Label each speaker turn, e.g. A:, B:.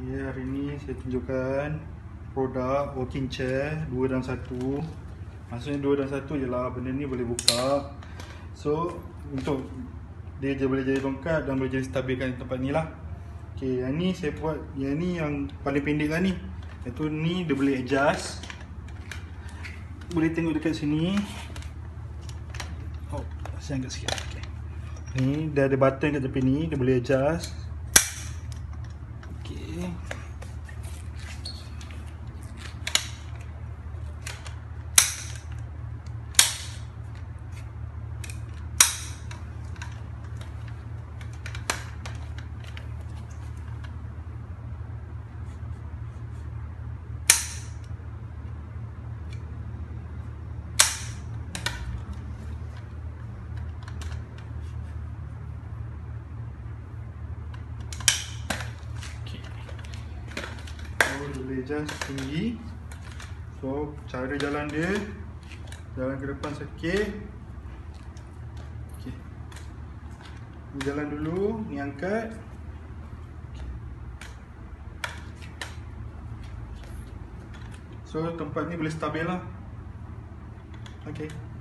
A: Okay, hari ni saya tunjukkan produk working chair 2 dalam 1. Maksudnya 2 dalam 1 je lah, benda ni boleh buka. So untuk dia boleh jadi longkat dan boleh jadi stabilkan tempat ni lah. Okay, yang ni saya buat, yang ni yang paling pendek lah ni. Iaitu ni dia boleh adjust. Boleh tengok dekat sini. Oh, saya angkat sikit. Okay. Ni dia ada button kat tepi ni, dia boleh adjust. Okay. Dia boleh adjust tinggi. So cara jalan dia, jalan ke depan sikit. Okay. Ni jalan dulu, ni angkat. So tempat ni boleh stabil lah. Okay.